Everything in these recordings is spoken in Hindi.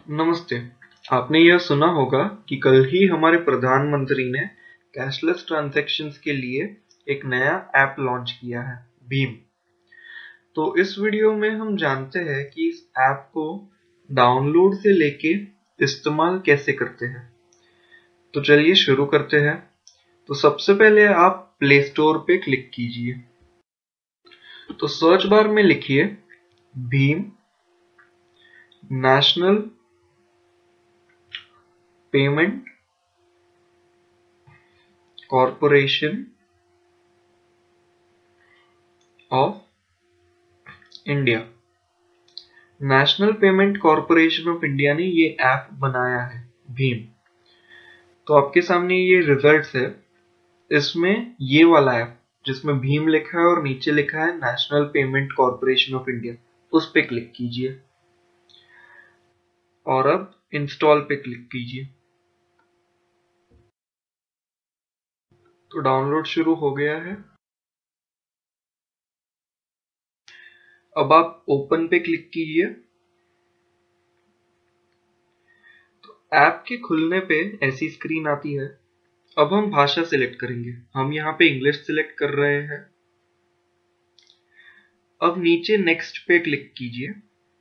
नमस्ते। आपने यह सुना होगा कि कल ही हमारे प्रधानमंत्री ने कैशलेस ट्रांजैक्शंस के लिए एक नया ऐप लॉन्च किया है, भीम। तो इस वीडियो में हम जानते हैं कि इस ऐप को डाउनलोड से लेके इस्तेमाल कैसे करते हैं। तो चलिए शुरू करते हैं। तो सबसे पहले आप प्ले स्टोर पे क्लिक कीजिए। तो सर्च बार में लिखिए भीम national payment corporation of India. National payment corporation of India ने ये ऐप बनाया है, भीम। तो आपके सामने ये रिजल्ट्स है। इसमें ये वाला ऐप जिसमें भीम लिखा है और नीचे लिखा है national payment corporation of India, उस पे क्लिक कीजिए और अब इंस्टॉल पे क्लिक कीजिए। तो डाउनलोड शुरू हो गया है। अब आप ओपन पे क्लिक कीजिए। तो ऐप के खुलने पे ऐसी स्क्रीन आती है। अब हम भाषा सिलेक्ट करेंगे। हम यहाँ पे इंग्लिश सिलेक्ट कर रहे हैं। अब नीचे नेक्स्ट पे क्लिक कीजिए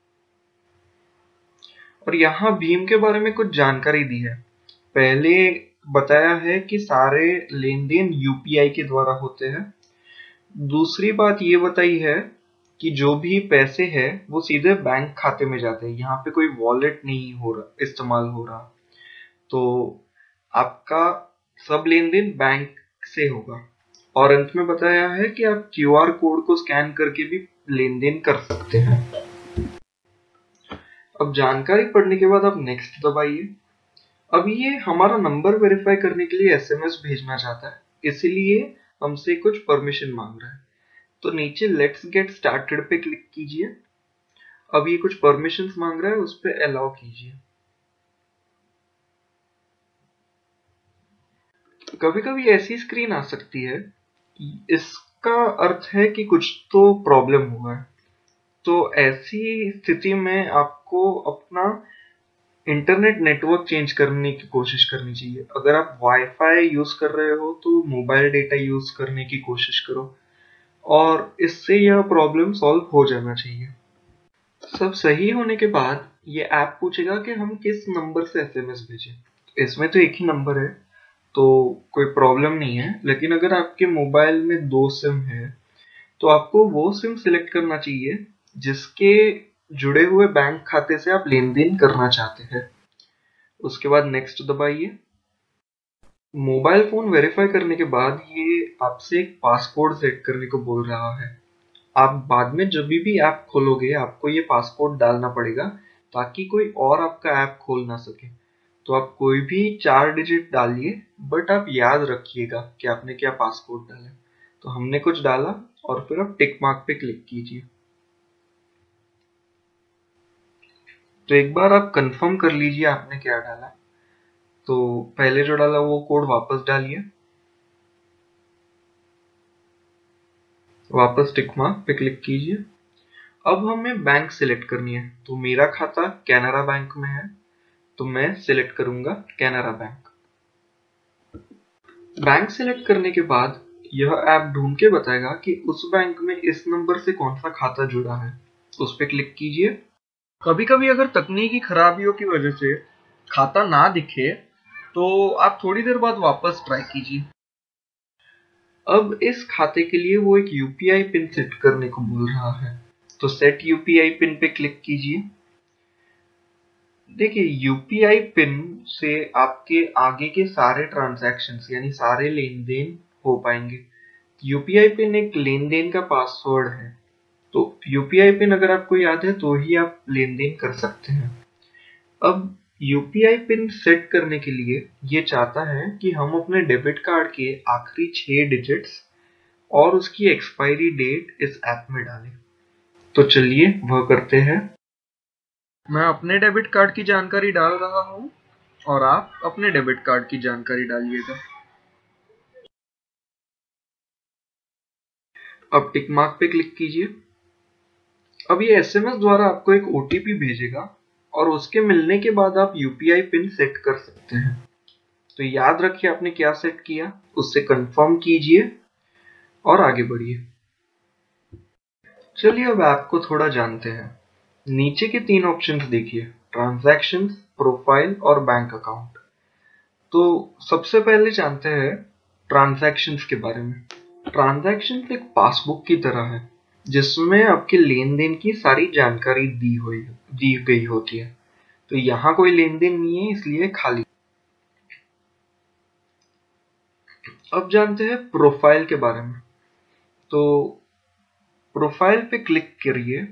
और यहाँ भीम के बारे में कुछ जानकारी दी है। पहले बताया है कि सारे लेन देन यूपीआई के द्वारा होते हैं। दूसरी बात ये बताई है कि जो भी पैसे हैं वो सीधे बैंक खाते में जाते हैं, यहाँ पे कोई वॉलेट नहीं हो रहा, इस्तेमाल हो रहा। तो आपका सब लेन देन बैंक से होगा। और अंत में बताया है कि आप क्यूआर कोड को स्कैन करके भी लेन देन कर सकते हैं। अब जानकारी पढ़ने के बाद आप नेक्स्ट दबाइए। अब ये हमारा नंबर वेरीफाई करने के लिए एसएमएस भेजना चाहता है, इसलिए हमसे कुछ परमिशन मांग रहा है। तो नीचे लेट्स गेट स्टार्टेड पे क्लिक कीजिए। अब ये कुछ परमिशंस मांग रहा है, उस पे अलाउ कीजिए। कभी कभी ऐसी स्क्रीन आ सकती है, इसका अर्थ है कि कुछ तो प्रॉब्लम हुआ है। तो ऐसी स्थिति में आपको अपना इंटरनेट नेटवर्क चेंज करने की कोशिश करनी चाहिए। अगर आप वाईफाई यूज कर रहे हो तो मोबाइल डेटा यूज करने की कोशिश करो और इससे यह प्रॉब्लम सॉल्व हो जाना चाहिए। सब सही होने के बाद ये ऐप पूछेगा कि हम किस नंबर से एसएमएस भेजें। इसमें तो एक ही नंबर है तो कोई प्रॉब्लम नहीं है, लेकिन अगर आपके मोबाइल में 2 सिम है तो आपको वो सिम सिलेक्ट करना चाहिए जिसके जुड़े हुए बैंक खाते से आप लेन देन करना चाहते हैं। उसके बाद नेक्स्ट दबाइए। मोबाइल फोन वेरीफाई करने के बाद ये आपसे एक पासकोड सेट करने को बोल रहा है। आप बाद में जब भी ऐप खोलोगे आपको ये पासकोड डालना पड़ेगा ताकि कोई और आपका ऐप खोल ना सके। तो आप कोई भी 4 डिजिट डालिए, बट आप याद रखिएगा कि आपने क्या पासकोड डाला। तो हमने कुछ डाला और फिर आप टिक मार्क पे क्लिक कीजिए। तो एक बार आप कंफर्म कर लीजिए आपने क्या डाला। तो पहले जो डाला वो कोड वापस डालिए, वापस टिक मार्क पे क्लिक कीजिए। अब हमें बैंक सिलेक्ट करनी है। तो मेरा खाता कैनरा बैंक में है तो मैं सिलेक्ट करूंगा कैनरा बैंक। बैंक सिलेक्ट करने के बाद यह ऐप ढूंढ के बताएगा कि उस बैंक में इस नंबर से कौन सा खाता जुड़ा है। उस पे क्लिक कीजिए। कभी कभी अगर तकनीकी खराबियों की वजह से खाता ना दिखे तो आप थोड़ी देर बाद वापस ट्राई कीजिए। अब इस खाते के लिए वो एक यूपीआई पिन सेट करने को बोल रहा है। तो सेट यूपीआई पिन पे क्लिक कीजिए। देखिए यूपीआई पिन से आपके आगे के सारे ट्रांजैक्शंस यानी सारे लेन देन हो पाएंगे। यूपीआई पिन एक लेन देन का पासवर्ड है। तो यूपीआई पिन अगर आपको याद है तो ही आप लेन देन कर सकते हैं। अब यूपीआई पिन सेट करने के लिए ये चाहता है कि हम अपने डेबिट कार्ड के आखिरी 6 डिजिट्स और उसकी एक्सपायरी डेट इस ऐप में डालें। तो चलिए वह करते हैं। मैं अपने डेबिट कार्ड की जानकारी डाल रहा हूं और आप अपने डेबिट कार्ड की जानकारी डालिएगा। अब टिक मार्क पे क्लिक कीजिए। अब ये एसएमएस द्वारा आपको एक ओटीपी भेजेगा और उसके मिलने के बाद आप यूपीआई पिन सेट कर सकते हैं। तो याद रखिए आपने क्या सेट किया, उससे कंफर्म कीजिए और आगे बढ़िए। चलिए अब ऐप को थोड़ा जानते हैं। नीचे के 3 ऑप्शंस देखिए, ट्रांजैक्शंस, प्रोफाइल और बैंक अकाउंट। तो सबसे पहले जानते हैं ट्रांजैक्शंस के बारे में। ट्रांजैक्शंस एक पासबुक की तरह है जिसमें आपके लेन देन की सारी जानकारी दी गई होती है। तो यहाँ कोई लेन देन नहीं है, इसलिए खाली। अब जानते हैं प्रोफाइल के बारे में। तो प्रोफाइल पे क्लिक करिए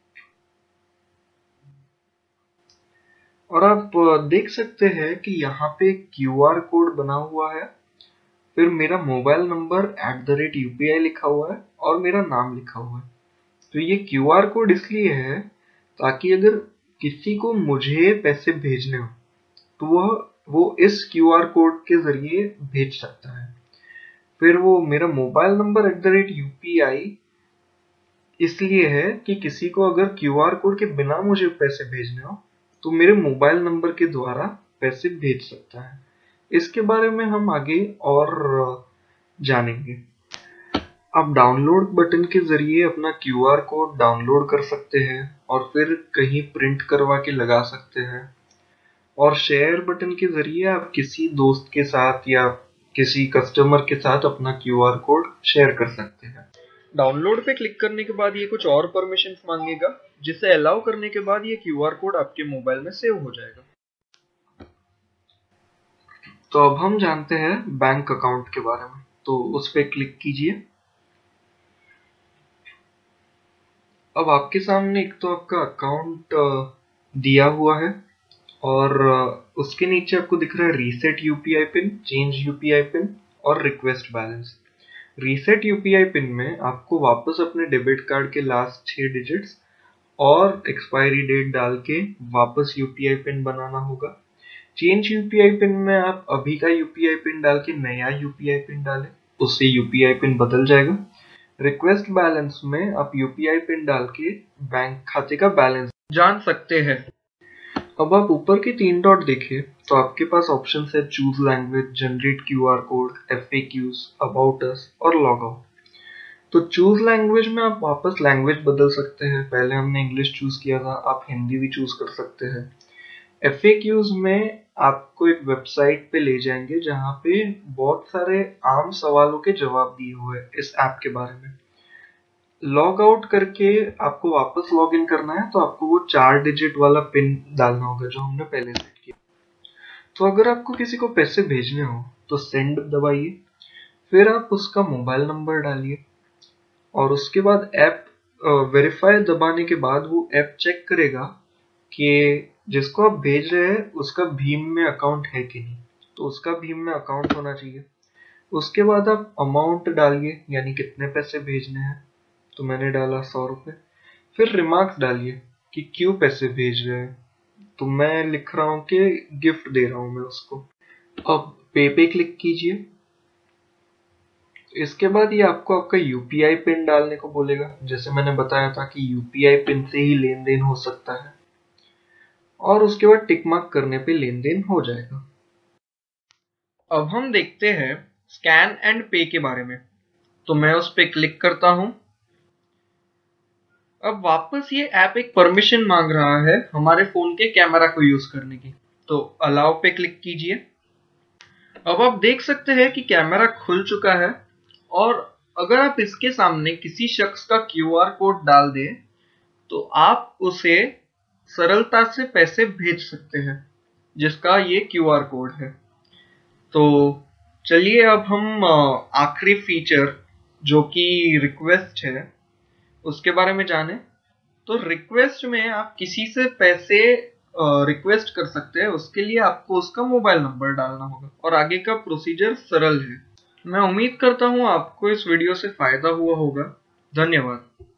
और आप देख सकते हैं कि यहाँ पे क्यूआर कोड बना हुआ है, फिर मेरा मोबाइल नंबर @UPI लिखा हुआ है और मेरा नाम लिखा हुआ है। तो ये क्यूआर कोड इसलिए है ताकि अगर किसी को मुझे पैसे भेजने हो तो वो इस क्यूआर कोड के जरिए भेज सकता है। फिर वो मेरा मोबाइल नंबर @UPI इसलिए है कि किसी को अगर क्यूआर कोड के बिना मुझे पैसे भेजने हो तो मेरे मोबाइल नंबर के द्वारा पैसे भेज सकता है। इसके बारे में हम आगे और जानेंगे। आप डाउनलोड बटन के जरिए अपना क्यूआर कोड डाउनलोड कर सकते हैं और फिर कहीं प्रिंट करवा के लगा सकते हैं। और शेयर बटन के जरिए आप किसी दोस्त के साथ या किसी कस्टमर के साथ अपना क्यूआर कोड शेयर कर सकते हैं। डाउनलोड पे क्लिक करने के बाद ये कुछ और परमिशंस मांगेगा, जिसे अलाउ करने के बाद ये क्यूआर कोड आपके मोबाइल में सेव हो जाएगा। तो अब हम जानते हैं बैंक अकाउंट के बारे में। तो उस पे क्लिक कीजिए। अब आपके सामने एक तो आपका अकाउंट दिया हुआ है और उसके नीचे आपको दिख रहा है reset UPI pin, change UPI pin और request balance. Reset UPI pin में आपको वापस अपने डेबिट कार्ड के लास्ट 6 डिजिट्स और एक्सपायरी डेट डाल के वापस यूपीआई पिन बनाना होगा। चेंज यूपीआई पिन में आप अभी का यूपीआई पिन डाल के नया यूपीआई पिन डालें, उससे यूपीआई पिन बदल जाएगा। रिक्वेस्ट बैलेंस में आप यूपीआई पिन डाल के बैंक खाते का बैलेंस जान सकते हैं। अब आप ऊपर के 3 डॉट देखिए तो आपके पास ऑप्शन है choose language, generate QR code, FAQs, about us और लॉग आउट। तो चूज लैंग्वेज में आप वापस लैंग्वेज बदल सकते हैं। पहले हमने इंग्लिश चूज किया था, आप हिंदी भी चूज कर सकते हैं। FAQs में आपको एक वेबसाइट पे ले जाएंगे जहाँ पे बहुत सारे आम सवालों के जवाब दिए हुए हैं इस ऐप के बारे में। लॉग आउट करके आपको वापस लॉग इन करना है तो आपको वो 4 डिजिट वाला पिन डालना होगा जो हमने पहले सेट किया। तो अगर आपको किसी को पैसे भेजने हो तो सेंड दबाइए, फिर आप उसका मोबाइल नंबर डालिए और उसके बाद ऐप वेरीफाई दबाने के बाद वो ऐप चेक करेगा कि जिसको आप भेज रहे हैं उसका भीम में अकाउंट है कि नहीं। तो उसका भीम में अकाउंट होना चाहिए। उसके बाद आप अमाउंट डालिए, यानी कितने पैसे भेजने हैं। तो मैंने डाला 100 रुपये। फिर रिमार्क्स डालिए कि क्यों पैसे भेज रहे हैं। तो मैं लिख रहा हूँ कि गिफ्ट दे रहा हूँ मैं उसको। अब पे क्लिक कीजिए। इसके बाद ये आपको आपका यूपीआई पिन डालने को बोलेगा। जैसे मैंने बताया था कि यूपीआई पिन से ही लेन देन हो सकता है और उसके बाद टिक मार्क करने पे लेन देन हो जाएगा। अब हम देखते हैं स्कैन एंड पे के बारे में। तो मैं उस पे क्लिक करता हूं। अब वापस ये ऐप एक परमिशन मांग रहा है हमारे फोन के कैमरा को यूज करने की। तो अलाउ पे क्लिक कीजिए। अब आप देख सकते हैं कि कैमरा खुल चुका है और अगर आप इसके सामने किसी शख्स का क्यूआर कोड डाल दें तो आप उसे सरलता से पैसे भेज सकते हैं जिसका ये क्यूआर कोड है। तो चलिए अब हम आखिरी फीचर जो कि रिक्वेस्ट है उसके बारे में जाने। तो रिक्वेस्ट में आप किसी से पैसे रिक्वेस्ट कर सकते हैं। उसके लिए आपको उसका मोबाइल नंबर डालना होगा और आगे का प्रोसीजर सरल है। मैं उम्मीद करता हूँ आपको इस वीडियो से फायदा हुआ होगा। धन्यवाद।